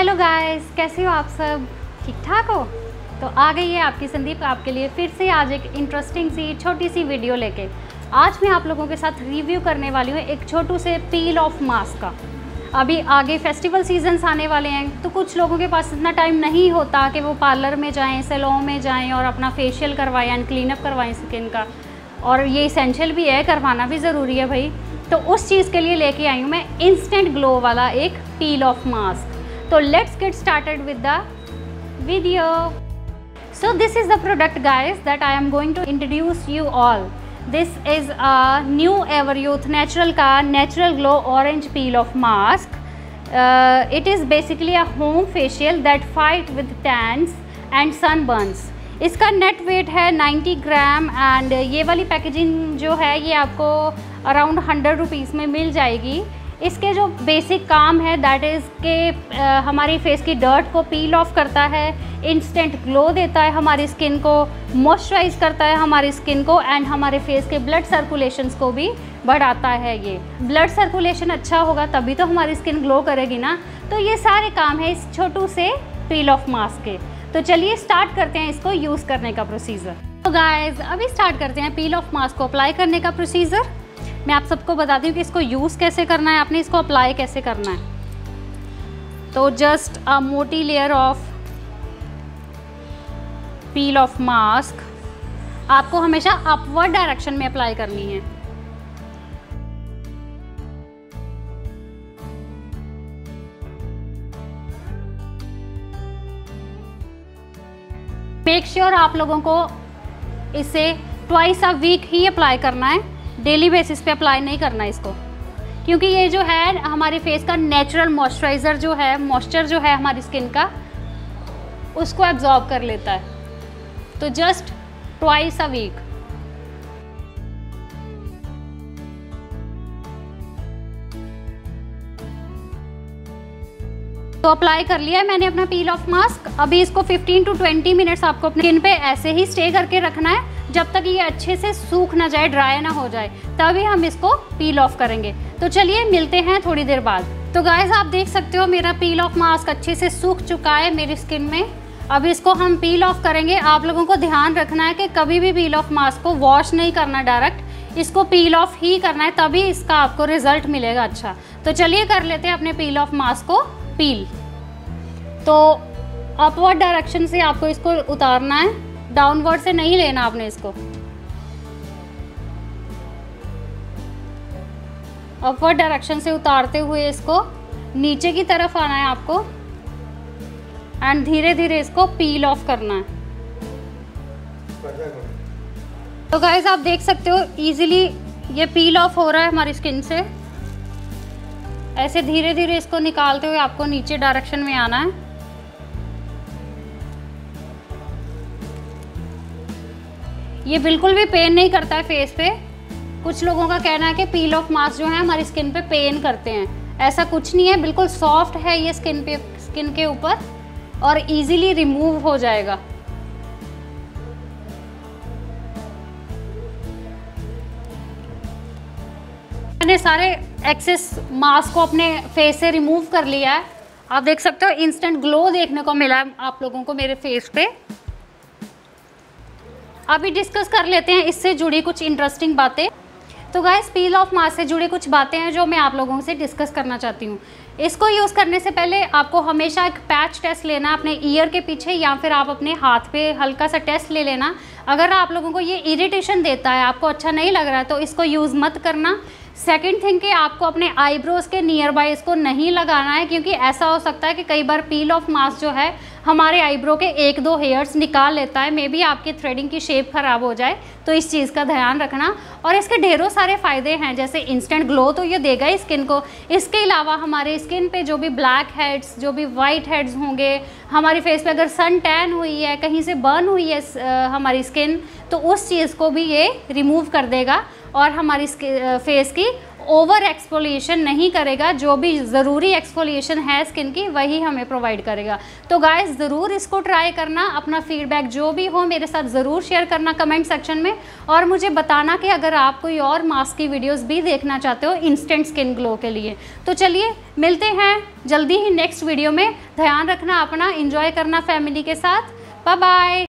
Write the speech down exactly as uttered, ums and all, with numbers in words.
Hello guys, कैसे हो आप सब? ठीक ठाक हो? तो आ गई है आपकी संदीप आपके लिए फिर से आज एक इंटरेस्टिंग सी छोटी सी वीडियो लेके। आज मैं आप लोगों के साथ रिव्यू करने वाली हूँ एक छोटू से पील ऑफ मास्क का। अभी आगे फेस्टिवल सीजन्स आने वाले हैं, तो कुछ लोगों के पास इतना टाइम नहीं होता कि वो पार्लर में जाएं, सैलून में जाएं और अपना फेशियल करवाएं एंड क्लीन अप करवाएं स्किन का। और ये इसेंशियल भी है, करवाना भी ज़रूरी है भाई। तो उस चीज़ के लिए लेके आई हूँ मैं इंस्टेंट ग्लो वाला एक पील ऑफ मास्क। तो let's get started with the video. So this is the product guys that I am going to introduce you all. This is a new Everyuth natural का natural glow orange peel off mask. Uh, it is basically a home facial that fight with tans and sunburns. इसका net weight है ninety gram and ये वाली packaging जो है ये आपको around hundred rupees में मिल जाएगी। इसके जो बेसिक काम है दैट इज़ के हमारी फेस की डर्ट को पील ऑफ करता है, इंस्टेंट ग्लो देता है हमारी स्किन को, मॉइस्चराइज करता है हमारी स्किन को एंड हमारे फेस के ब्लड सर्कुलेशंस को भी बढ़ाता है। ये ब्लड सर्कुलेशन अच्छा होगा तभी तो हमारी स्किन ग्लो करेगी ना। तो ये सारे काम है इस छोटू से पील ऑफ मास्क के। तो चलिए स्टार्ट करते हैं इसको यूज़ करने का प्रोसीजर। तो गाइज अभी स्टार्ट करते हैं पील ऑफ मास्क को अप्लाई करने का प्रोसीजर। मैं आप सबको बताती हूँ कि इसको यूज़ कैसे करना है, आपने इसको अप्लाई कैसे करना है। तो जस्ट अ मोटी layer of peel off mask आपको हमेशा अपवर्ड डायरेक्शन में अप्लाई करनी है। मेक श्योर आप लोगों को इसे ट्वाइस अ वीक ही अप्लाई करना है, डेली बेसिस पे अप्लाई नहीं करना है इसको, क्योंकि ये जो है हमारे फेस का नेचुरल मॉइस्चराइज़र जो है, मॉइस्चर जो है हमारी स्किन का उसको एब्जॉर्ब कर लेता है। तो जस्ट ट्वाइस अ वीक। तो अप्लाई कर लिया है मैंने अपना पील ऑफ मास्क। अभी इसको फिफ्टीन टू ट्वेंटी मिनट्स आपको अपनी स्किन पे ऐसे ही स्टे करके रखना है जब तक ये अच्छे से सूख ना जाए, ड्राई ना हो जाए, तभी हम इसको पील ऑफ करेंगे। तो चलिए मिलते हैं थोड़ी देर बाद। तो गाइस आप देख सकते हो मेरा पील ऑफ मास्क अच्छे से सूख चुका है मेरी स्किन में। अब इसको हम पील ऑफ करेंगे। आप लोगों को ध्यान रखना है कि कभी भी पील ऑफ मास्क को वॉश नहीं करना, डायरेक्ट इसको पील ऑफ ही करना है, तभी इसका आपको रिजल्ट मिलेगा अच्छा। तो चलिए कर लेते हैं अपने पील ऑफ मास्क को पील। तो अपवर्ड डायरेक्शन से आपको इसको उतारना है, डाउनवर्ड से नहीं लेना आपने इसको। अपवर्ड डायरेक्शन से उतारते हुए इसको नीचे की तरफ आना है आपको एंड धीरे धीरे इसको पील ऑफ करना है। तो गाइस आप देख सकते हो इजीली ये पील ऑफ हो रहा है हमारी स्किन से। ऐसे धीरे धीरे इसको निकालते हुए आपको नीचे डायरेक्शन में आना है। ये बिल्कुल भी पेन नहीं करता है फेस पे। कुछ लोगों का कहना है कि पील ऑफ मास्क जो है हमारी स्किन पे पेन करते हैं, ऐसा कुछ नहीं है। बिल्कुल सॉफ्ट है ये स्किन पे, स्किन के ऊपर, और इजीली रिमूव हो जाएगा। मैंने सारे एक्सेस मास्क को अपने फेस से रिमूव कर लिया है। आप देख सकते हो इंस्टेंट ग्लो देखने को मिला है आप लोगों को मेरे फेस पे। अभी डिस्कस कर लेते हैं इससे जुड़ी कुछ इंटरेस्टिंग बातें। तो गाइस पील ऑफ मास्क से जुड़ी कुछ बातें हैं जो मैं आप लोगों से डिस्कस करना चाहती हूँ। इसको यूज़ करने से पहले आपको हमेशा एक पैच टेस्ट लेना है अपने ईयर के पीछे, या फिर आप अपने हाथ पे हल्का सा टेस्ट ले लेना। अगर आप लोगों को ये इरिटेशन देता है, आपको अच्छा नहीं लग रहा है, तो इसको यूज़ मत करना। सेकंड थिंग कि आपको अपने आईब्रोज़ के नियर बाय इसको नहीं लगाना है, क्योंकि ऐसा हो सकता है कि कई बार पील ऑफ मास्क जो है हमारे आईब्रो के एक दो हेयर्स निकाल लेता है। मे बी आपकी थ्रेडिंग की शेप ख़राब हो जाए, तो इस चीज़ का ध्यान रखना। और इसके ढेरों सारे फ़ायदे हैं, जैसे इंस्टेंट ग्लो तो ये देगा ही स्किन को। इसके अलावा हमारे स्किन पे जो भी ब्लैक हेड्स, जो भी वाइट हेड्स होंगे, हमारी फेस पे अगर सन टैन हुई है, कहीं से बर्न हुई है हमारी स्किन, तो उस चीज़ को भी ये रिमूव कर देगा और हमारी फेस की ओवर एक्सफोलिएशन नहीं करेगा, जो भी ज़रूरी एक्सफोलिएशन है स्किन की वही हमें प्रोवाइड करेगा। तो गाइस ज़रूर इसको ट्राई करना, अपना फीडबैक जो भी हो मेरे साथ ज़रूर शेयर करना कमेंट सेक्शन में, और मुझे बताना कि अगर आप कोई और मास्क की वीडियोस भी देखना चाहते हो इंस्टेंट स्किन ग्लो के लिए। तो चलिए मिलते हैं जल्दी ही नेक्स्ट वीडियो में। ध्यान रखना अपना, एंजॉय करना फैमिली के साथ। Bye bye.